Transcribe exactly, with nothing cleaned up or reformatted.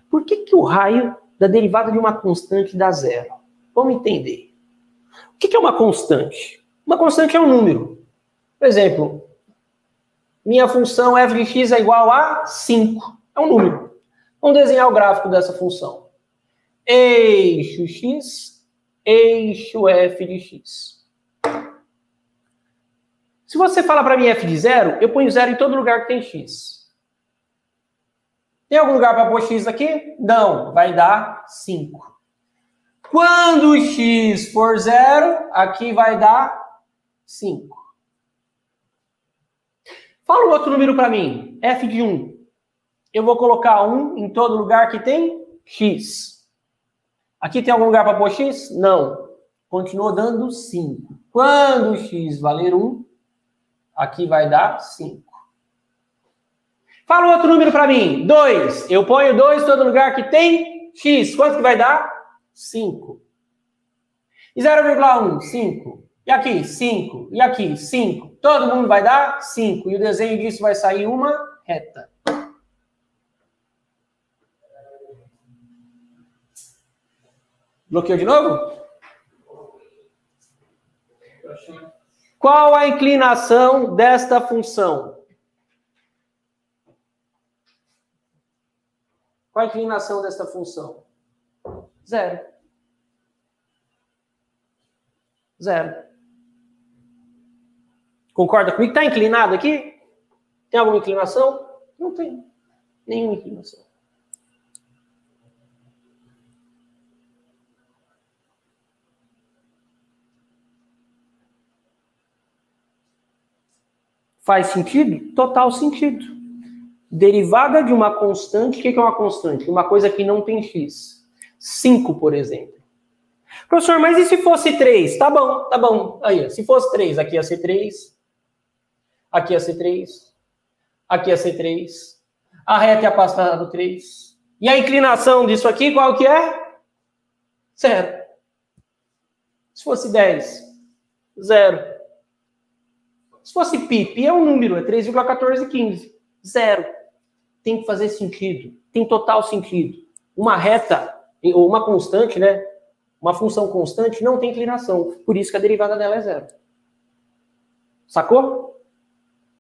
Por que que o raio da derivada de uma constante dá zero? Vamos entender. O que que é uma constante? Uma constante é um número. Por exemplo, minha função f de x é igual a cinco. É um número. Vamos desenhar o gráfico dessa função. Eixo x, eixo f de x. Se você falar para mim f de zero, eu ponho zero em todo lugar que tem x. Tem algum lugar para pôr x aqui? Não, vai dar cinco. Quando x for zero, aqui vai dar cinco. Fala um outro número para mim, f de um. Eu vou colocar um em todo lugar que tem x. Aqui tem algum lugar para pôr x? Não. Continua dando cinco. Quando x valer um, aqui vai dar cinco. Fala outro número para mim. dois. Eu ponho dois em todo lugar que tem x. Quanto que vai dar? cinco. E zero vírgula um? cinco. E aqui? cinco. E aqui? cinco. Todo mundo vai dar cinco. E o desenho disso vai sair uma reta. Bloqueou de novo? Qual a inclinação desta função? Qual a inclinação desta função? Zero. Zero. Concorda comigo? Está inclinado aqui? Tem alguma inclinação? Não tem. Nenhuma inclinação. Faz sentido? Total sentido. Derivada de uma constante, o que é uma constante? Uma coisa que não tem x. cinco, por exemplo. Professor, mas e se fosse três? Tá bom, tá bom. Aí, se fosse três, aqui ia ser três. Aqui ia ser três. Aqui ia ser três. A reta ia passar do três. E a inclinação disso aqui, qual que é? Zero. Se fosse dez, zero. Se fosse π, π é um número, é três vírgula quatorze quinze. Zero. Tem que fazer sentido. Tem total sentido. Uma reta, ou uma constante, né? Uma função constante não tem inclinação. Por isso que a derivada dela é zero. Sacou?